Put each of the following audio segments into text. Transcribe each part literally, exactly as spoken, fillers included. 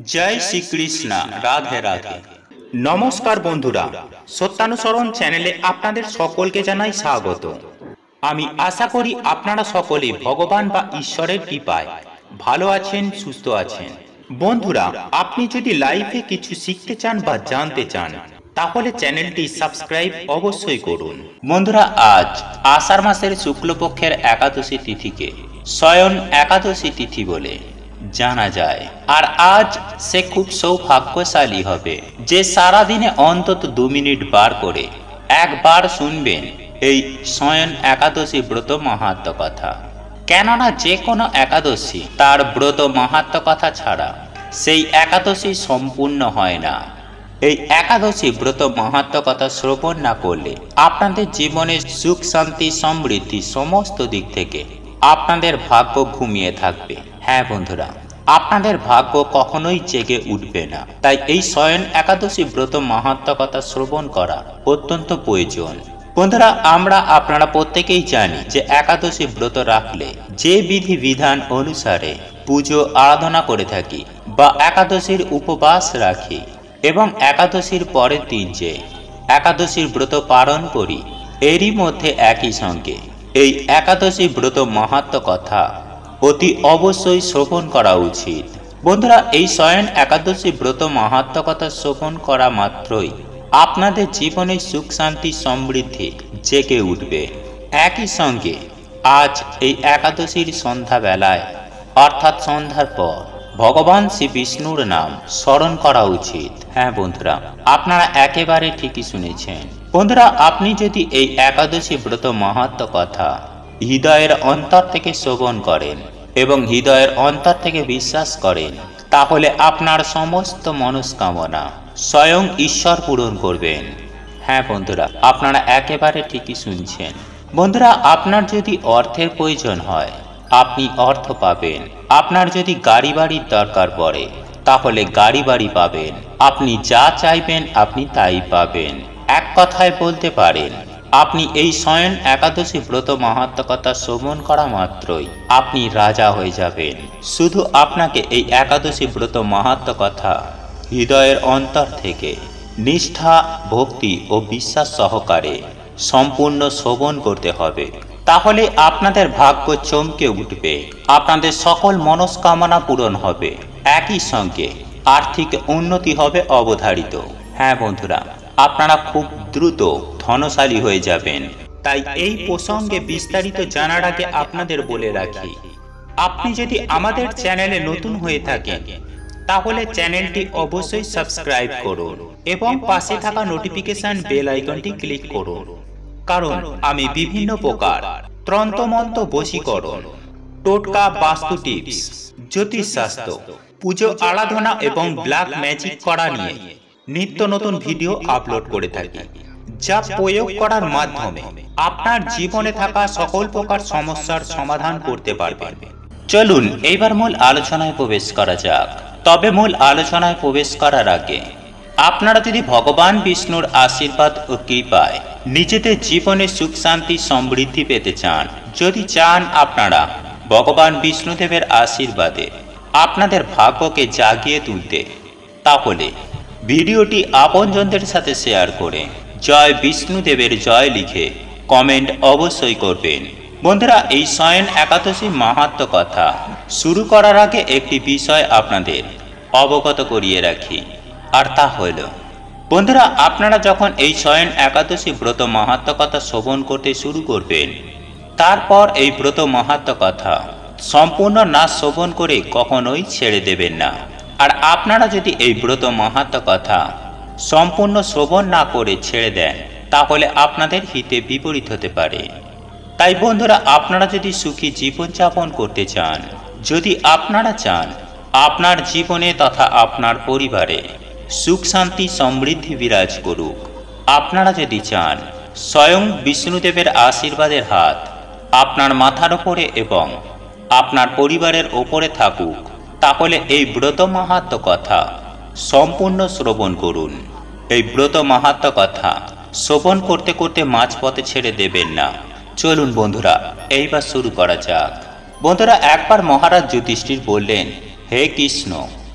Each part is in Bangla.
জয় শ্রীকৃষ্ণ। রাধে রাধে। নমস্কার বন্ধুরা, সত্যানুসরণ চ্যানেলে আপনাদের সকলকে জানাই স্বাগত। আমি আশা করি আপনারা সকলে ভগবান বা ঈশ্বরের কৃপায় ভালো আছেন, সুস্থ আছেন। বন্ধুরা, আপনি যদি লাইফে কিছু শিখতে চান বা জানতে চান তাহলে চ্যানেলটি সাবস্ক্রাইব অবশ্যই করুন। বন্ধুরা, আজ আষাঢ় মাসের শুক্লপক্ষের একাদশী তিথিকে শয়ন একাদশী তিথি বলে জানা যায়। আর আজ সে খুব সৌভাগ্যশালী হবে যে সারাদিনে অন্তত দু মিনিট বার করে একবার শুনবেন এই শয়ন একাদশী ব্রত মাহাত্ম্য কথা। কেননা যে কোনো একাদশী তার ব্রত মাহাত্ম্য কথা ছাড়া সেই একাদশী সম্পূর্ণ হয় না। এই একাদশী ব্রত মাহাত্ম্য কথা শ্রবণ না করলে আপনাদের জীবনে সুখ, শান্তি, সমৃদ্ধি সমস্ত দিক থেকে আপনাদের ভাগ্য ঘুমিয়ে থাকবে। হ্যাঁ বন্ধুরা, আপনাদের ভাগ্য কখনোই জেগে উঠবে না। তাই এই শয়ন একাদশী ব্রত মাহাত্ম্য কথা শ্রবণ করা অত্যন্ত প্রয়োজন। বন্ধুরা, আমরা আপনারা প্রত্যেকেই জানি যে একাদশী ব্রত রাখলে যে বিধি বিধান অনুসারে পুজো আরাধনা করে থাকি বা একাদশীর উপবাস রাখি এবং একাদশীর পরের দিন যে একাদশীর ব্রত পালন করি, এরই মধ্যে একই সঙ্গে এই একাদশী ব্রত মাহাত্ম্য কথা অতি অবশ্যই শ্রবণ করা উচিত। বন্ধুরা, এই শয়ন একাদশী ব্রত মাহাত্ম্য কথা শ্রবণ করা মাত্রই আপনাদের জীবনে সুখ, শান্তি, সমৃদ্ধি জেগে উঠবে। একই সঙ্গে আজ এই একাদশীর সন্ধ্যা বেলায় অর্থাৎ সন্ধ্যার পর ভগবান শ্রী বিষ্ণুর নাম স্মরণ করা উচিত। হ্যাঁ বন্ধুরা, আপনারা একেবারে ঠিকই শুনেছেন। বন্ধুরা, আপনি যদি এই একাদশী ব্রত মাহাত্ম্য কথা হৃদয়ের অন্তর থেকে শ্রবণ করেন এবং হৃদয়ের অন্তর থেকে বিশ্বাস করেন, তাহলে আপনার সমস্ত মনস্কামনা স্বয়ং ঈশ্বর পূরণ করবেন। হ্যাঁ বন্ধুরা, আপনারা একেবারে ঠিকই শুনছেন। বন্ধুরা, আপনার যদি অর্থের প্রয়োজন হয় আপনি অর্থ পাবেন। আপনার যদি গাড়ি বাড়ির দরকার পড়ে তাহলে গাড়ি বাড়ি পাবেন। আপনি যা চাইবেন আপনি তাই পাবেন। এক কথায় বলতে পারেন, আপনি এই শয়ন একাদশী ব্রত মাহাত্ম্য কথা শ্রবণ করা মাত্রই আপনি রাজা হয়ে যাবেন। শুধু আপনাকে এই একাদশী ব্রত মাহাত্ম্য কথা হৃদয়ের অন্তর থেকে নিষ্ঠা, ভক্তি ও বিশ্বাস সহকারে সম্পূর্ণ শ্রবণ করতে হবে। তাহলে আপনাদের ভাগ্য চমকে উঠবে, আপনাদের সকল মনস্কামনা পূরণ হবে, একই সঙ্গে আর্থিক উন্নতি হবে অবধারিত। হ্যাঁ বন্ধুরা, আপনারা খুব দ্রুত ধনশালী হয়ে যাবেন। তাই এই প্রসঙ্গে বিস্তারিত জানার আগে আপনাদের বলে রাখি, আপনি যদি আমাদের চ্যানেলে নতুন হয়ে থাকেন তাহলে চ্যানেলটি অবশ্যই সাবস্ক্রাইব করুন এবং পাশে থাকা নোটিফিকেশন বেল আইকনটি ক্লিক করুন। কারণ আমি বিভিন্ন প্রকার তন্ত্রমন্ত্র, বশীকরণ, টোটকা, বাস্তু টিপস, জ্যোতিষশাস্ত্র, পুজো আরাধনা এবং ব্ল্যাক ম্যাজিক করা নিয়ে নিত্য নতুন ভিডিও আপলোড করে থাকি, যা প্রয়োগ করার মাধ্যমে আপনার জীবনে থাকা সকল প্রকার সমস্যার সমাধান করতে পারবেন। চলুন এইবার মূল আলোচনায় প্রবেশ করা যাক। তবে মূল আলোচনায় প্রবেশ করার আগে আপনারা যদি ভগবান বিষ্ণুর আশীর্বাদ ও কৃপায় নিজেদের জীবনে সুখ, শান্তি, সমৃদ্ধি পেতে চান, যদি চান আপনারা ভগবান বিষ্ণুদেবের আশীর্বাদে আপনাদের ভাগ্যকে জাগিয়ে তুলতে, তাহলে ভিডিওটি আপনজনদের সাথে শেয়ার করে জয় বিষ্ণুদেবের জয় লিখে কমেন্ট অবশ্যই করবেন। বন্ধুরা, এই শয়ন একাদশী মাহাত্ম্য কথা শুরু করার আগে একটি বিষয় আপনাদের অবগত করিয়ে রাখি, আর তা হল বন্ধুরা, আপনারা যখন এই শয়ন একাদশী ব্রত মাহাত্ম্য কথা শ্রবণ করতে শুরু করবেন, তারপর এই ব্রত মাহাত্ম্য কথা সম্পূর্ণ না শ্রবণ করে কখনোই ছেড়ে দেবেন না। আর আপনারা যদি এই ব্রত মাহাত্ম্য কথা সম্পূর্ণ শ্রবণ না করে ছেড়ে দেন তাহলে আপনাদের হিতে বিপরীত হতে পারে। তাই বন্ধুরা, আপনারা যদি সুখী জীবনযাপন করতে চান, যদি আপনারা চান আপনার জীবনে তথা আপনার পরিবারে সুখ, শান্তি, সমৃদ্ধি বিরাজ করুক, আপনারা যদি চান স্বয়ং বিষ্ণুদেবের আশীর্বাদের হাত আপনার মাথার ওপরে এবং আপনার পরিবারের ওপরে থাকুক, তাহলে এই ব্রত মাহাত্ম্য কথা সম্পূর্ণ শ্রবণ করুন। এই ব্রত মাহাত্ম্য কথা শ্রবণ করতে করতে মাঝপথে ছেড়ে দেবেন না। চলুন বন্ধুরা, এইবার শুরু করা যাক। বন্ধুরা, একবার মহারাজ যুধিষ্ঠির বললেন, হে কৃষ্ণ,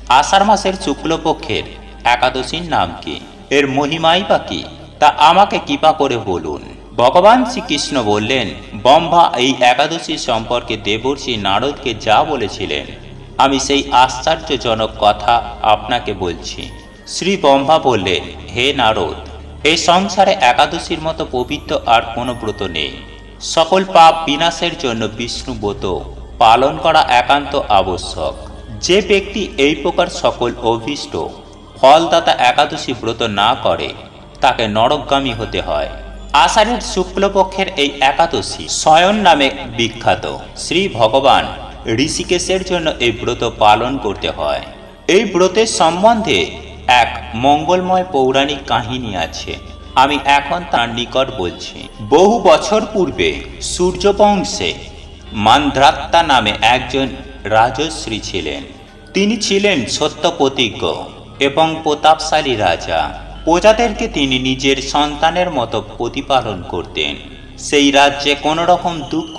আষাঢ় মাসের শুক্লপক্ষের একাদশীর নাম কি, এর মহিমাই বা কি, তা আমাকে কৃপা করে বলুন। ভগবান শ্রীকৃষ্ণ বললেন, ব্রহ্মা এই একাদশী সম্পর্কে দেবর্ষি নারদকে যা বলেছিলেন আমি সেই আশ্চর্যজনক কথা আপনাকে বলছি। শ্রী ব্রহ্মা বললেন, হে নারদ, এই সংসারে একাদশীর মতো পবিত্র আর কোনো ব্রত নেই। সকল পাপ বিনাশের জন্য বিষ্ণু ব্রত পালন করা একান্ত আবশ্যক। যে ব্যক্তি এই প্রকার সকল অভীষ্ট ফলদাতা একাদশী ব্রত না করে তাকে নরকগামী হতে হয়। আষাঢ়ের শুক্লপক্ষের এই একাদশী শয়ন নামে বিখ্যাত। শ্রী ভগবান ঋষিকেশের জন্য এই ব্রত পালন করতে হয়। এই ব্রতের সম্বন্ধে এক মঙ্গলময় পৌরাণিক কাহিনী আছে, আমি এখন তার নিকট বলছি। বহু বছর পূর্বে সূর্যবংশে মান্দ্রাত্তা নামে একজন রাজশ্রী ছিলেন। তিনি ছিলেন সত্যপ্রতিজ্ঞ এবং প্রতাপশালী রাজা। প্রজাদেরকে তিনি নিজের সন্তানের মতো প্রতিপালন করতেন। সেই রাজ্যে কোনো রকম দুঃখ,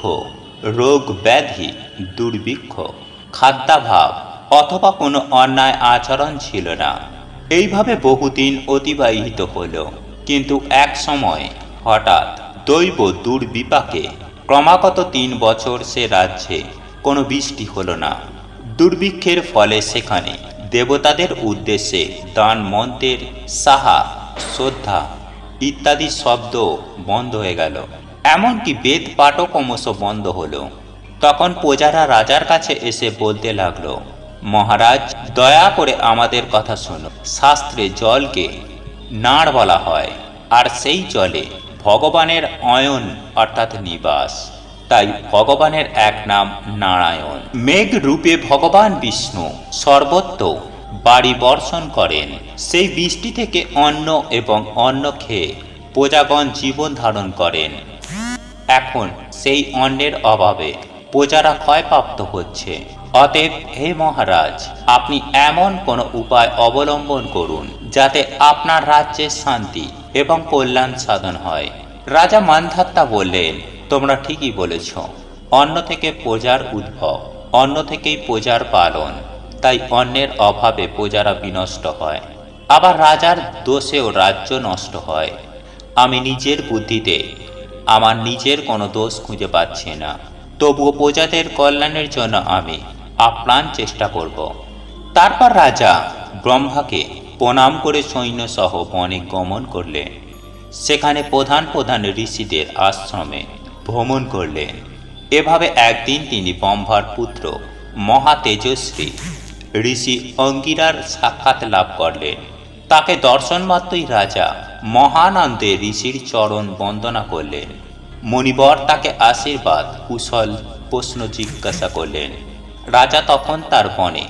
রোগ ব্যাধি, দুর্ভিক্ষ, খাদ্যাভাব অথবা কোনো অন্যায় আচরণ ছিল না। এইভাবে বহুদিন অতিবাহিত হল। কিন্তু এক সময় হঠাৎ দৈব দুর্বিপাকে ক্রমাগত তিন বছর সে রাজ্যে কোনো বৃষ্টি হলো না। দুর্ভিক্ষের ফলে সেখানে দেবতাদের উদ্দেশ্যে দান, মন্ত্রের সাহা, শ্রদ্ধা ইত্যাদি শব্দ বন্ধ হয়ে গেল। এমনকি বেদ পাঠও ক্রমশ বন্ধ হলো। তখন প্রজারা রাজার কাছে এসে বলতে লাগলো, মহারাজ, দয়া করে আমাদের কথা শোনো। শাস্ত্রে জলকে নাড় বলা হয়, আর সেই জলে ভগবানের অয়ন অর্থাৎ নিবাস। তাই ভগবানের এক নাম নারায়ণ। মেঘ রূপে ভগবান বিষ্ণু সর্বত্র বাড়ি বর্ষণ করেন। সেই বৃষ্টি থেকে অন্ন এবং অন্ন খেয়ে প্রজাগণ জীবন ধারণ করেন। এখন সেই অন্নের অভাবে প্রজারা ক্ষয়প্রাপ্ত হচ্ছে। অতএব হে মহারাজ, আপনি এমন কোনো উপায় অবলম্বন করুন যাতে আপনার রাজ্যের শান্তি এবং কল্যাণ সাধন হয়। রাজা মান্ধাত্তা বললেন, তোমরা ঠিকই বলেছ। অন্ন থেকে প্রজার উদ্ভব, অন্ন থেকেই প্রজার পালন। তাই অন্নের অভাবে প্রজারা বিনষ্ট হয়, আবার রাজার দোষেও রাজ্য নষ্ট হয়। আমি নিজের বুদ্ধিতে আমার নিজের কোনো দোষ খুঁজে পাচ্ছি না, তবুও প্রজাদের কল্যাণের জন্য আমি আপ্রাণ চেষ্টা করব। তারপর রাজা ব্রহ্মাকে প্রণাম করে সৈন্যসহ বনে গমন করলেন। সেখানে প্রধান প্রধান ঋষিদের আশ্রমে ভ্রমণ করলেন। এভাবে একদিন তিনি ব্রহ্মার পুত্র মহা তেজস্বী ঋষি অঙ্গিরার সাক্ষাৎ লাভ করলেন। তাকে দর্শন মাত্রই রাজা মহানন্দে ঋষির চরণ বন্দনা করলেন। মণিবর তাকে আশীর্বাদ কুশল প্রশ্ন জিজ্ঞাসা করলেন। রাজা তখন তার বনে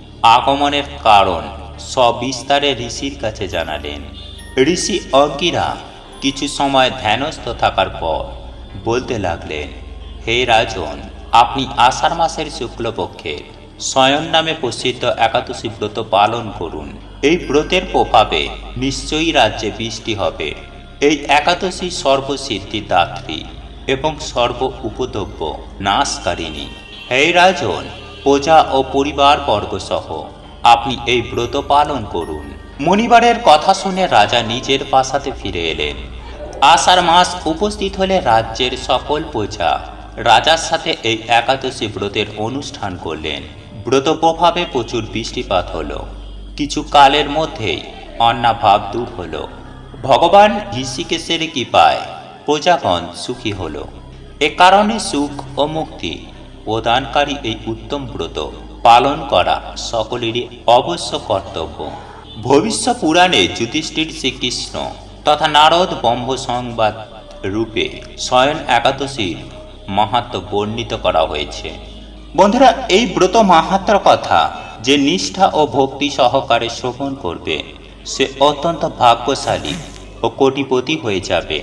আগমনের কারণ সবিস্তারে ঋষির কাছে জানালেন। ঋষি অঙ্গিরা কিছু সময় ধ্যানস্থ থাকার পর বলতে লাগলেন, হে রাজন, আপনি আষাঢ় মাসের শুক্লপক্ষের শয়ন নামে প্রসিদ্ধ একাদশী ব্রত পালন করুন। এই ব্রতের প্রভাবে নিশ্চয়ই রাজ্যে বৃষ্টি হবে। এই একাদশী সর্বসিদ্ধি দাত্রী এবং সর্ব উপদ্রব্য নাশকারিণী। হে রাজন, প্রজা ও পরিবার বর্গ সহ আপনি এই ব্রত পালন করুন। মণিবারের কথা শুনে রাজা নিজের প্রাসাদে ফিরে এলেন। আষাঢ় মাস উপস্থিত হলে রাজ্যের সকল প্রজা রাজার সাথে এই একাদশী ব্রতের অনুষ্ঠান করলেন। ব্রত প্রভাবে প্রচুর বৃষ্টিপাত হলো। কিছু কালের মধ্যেই অন্নাভাব দূর হলো। ভগবান ঋষিকেশের কৃপায় প্রজাগণ সুখী হলো। এ কারণে সুখ ও মুক্তি প্রদানকারী এই উত্তম ব্রত পালন করা সকলেরই অবশ্য কর্তব্য। ভবিষ্য পুরাণে যুধিষ্ঠির শ্রীকৃষ্ণ তথা নারদ ব্রহ্ম সংবাদ রূপে শয়ন একাদশীর মাহাত্ম্য বর্ণিত করা হয়েছে। বন্ধুরা, এই ব্রত মাহাত্ম্যর কথা যে নিষ্ঠা ও ভক্তি সহকারে শ্রবণ করবে সে অত্যন্ত ভাগ্যশালী ও কোটিপতি হয়ে যাবে।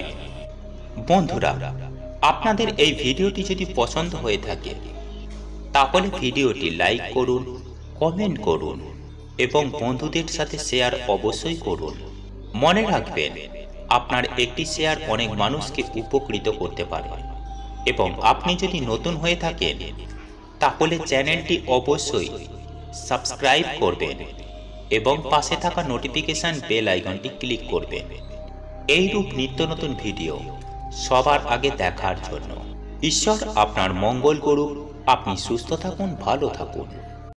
বন্ধুরা, আপনাদের এই ভিডিওটি যদি পছন্দ হয়ে থাকে তাহলে ভিডিওটি লাইক করুন, কমেন্ট করুন এবং বন্ধুদের সাথে শেয়ার অবশ্যই করুন। মনে রাখবেন, আপনার একটি শেয়ার অনেক মানুষকে উপকৃত করতে পারে। এবং আপনি যদি নতুন হয়ে থাকেন তাহলে চ্যানেলটি অবশ্যই সাবস্ক্রাইব করবেন এবং পাশে থাকা নোটিফিকেশন বেল আইকনটি ক্লিক করবেন এইরূপ নিত্য নতুন ভিডিও সবার আগে দেখার জন্য। ঈশ্বর আপনার মঙ্গল করুক। আপনি সুস্থ থাকুন, ভালো থাকুন।